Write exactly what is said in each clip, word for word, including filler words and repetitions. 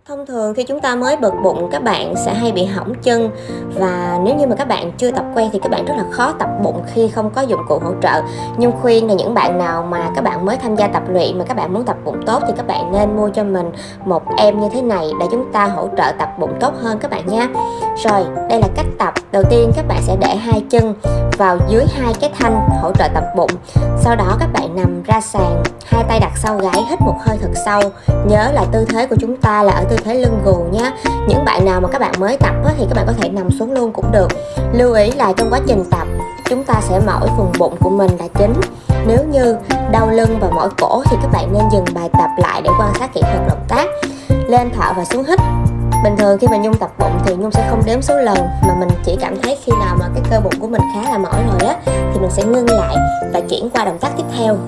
Thông thường khi chúng ta mới bật bụng, các bạn sẽ hay bị hỏng chân, và nếu như mà các bạn chưa tập quen thì các bạn rất là khó tập bụng khi không có dụng cụ hỗ trợ. Nhưng khuyên là những bạn nào mà các bạn mới tham gia tập luyện mà các bạn muốn tập bụng tốt thì các bạn nên mua cho mình một em như thế này để chúng ta hỗ trợ tập bụng tốt hơn các bạn nha. Rồi, đây là cách tập. Đầu tiên các bạn sẽ để hai chân vào dưới hai cái thanh hỗ trợ tập bụng. Sau đó các bạn nằm ra sàn, hai tay đặt sau gáy, hít một hơi thật sâu. Nhớ là tư thế của chúng ta là ở tư thế lưng gù nhé. Những bạn nào mà các bạn mới tập thì các bạn có thể nằm xuống luôn cũng được. Lưu ý là trong quá trình tập chúng ta sẽ mỏi vùng bụng của mình là chính. Nếu như đau lưng và mỏi cổ thì các bạn nên dừng bài tập lại để quan sát kỹ thuật động tác. Lên thở và xuống hít. Bình thường khi mà Nhung tập bụng thì Nhung sẽ không đếm số lần, mà mình chỉ cảm thấy khi nào mà cái cơ bụng của mình khá là mỏi rồi á thì mình sẽ ngưng lại và chuyển qua động tác tiếp theo.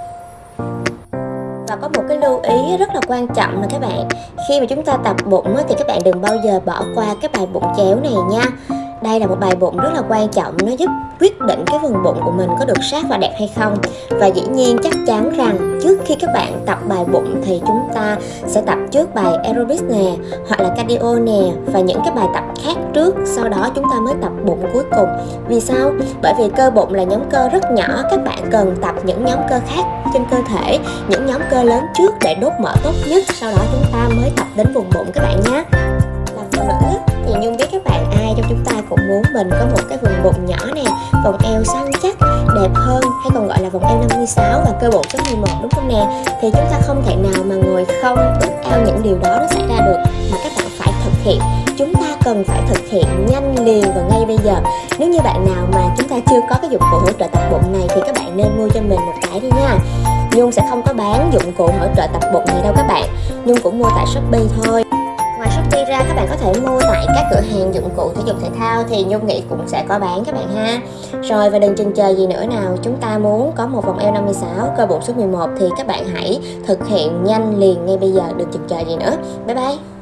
Và có một cái lưu ý rất là quan trọng là các bạn, khi mà chúng ta tập bụng thì các bạn đừng bao giờ bỏ qua cái bài bụng chéo này nha. Đây là một bài bụng rất là quan trọng, nó giúp quyết định cái phần bụng của mình có được sát và đẹp hay không. Và dĩ nhiên chắc chắn rằng trước khi các bạn tập bài bụng thì chúng ta sẽ tập trước bài aerobics nè, hoặc là cardio nè, và những cái bài tập khác trước, sau đó chúng ta mới tập bụng cuối cùng. Vì sao? Bởi vì cơ bụng là nhóm cơ rất nhỏ, các bạn cần tập những nhóm cơ khác trên cơ thể, những nhóm cơ lớn trước để đốt mỡ tốt nhất, sau đó chúng ta mới tập đến vùng bụng các bạn nhé. Là phụ nữ thì Nhung biết các bạn ai trong chúng ta cũng muốn mình có một cái vùng bụng nhỏ nè, vòng eo săn chắc, đẹp hơn, hay còn gọi là vòng eo năm mươi sáu và cơ bụng số mười một, đúng không nè? Thì chúng ta không thể nào mà ngồi không ước ao những điều đó nó xảy ra được, mà các bạn phải thực hiện. Chúng ta cần phải thực hiện nhanh liền và ngay bây giờ. Nếu như bạn nào mà chúng ta chưa có cái dụng cụ hỗ trợ tập bụng này thì các bạn nên mua cho mình một cái đi nha. Nhung sẽ không có bán dụng cụ hỗ trợ tập bụng này đâu các bạn. Nhung cũng mua tại Shopee thôi. Ngoài Shopee ra các bạn có thể mua tại các cửa hàng dụng cụ thể dục thể thao thì Nhung nghĩ cũng sẽ có bán các bạn ha. Rồi, và đừng chần chờ gì nữa nào, chúng ta muốn có một vòng eo năm mươi sáu, cơ bụng số mười một thì các bạn hãy thực hiện nhanh liền ngay bây giờ, đừng chần chờ gì nữa. Bye bye.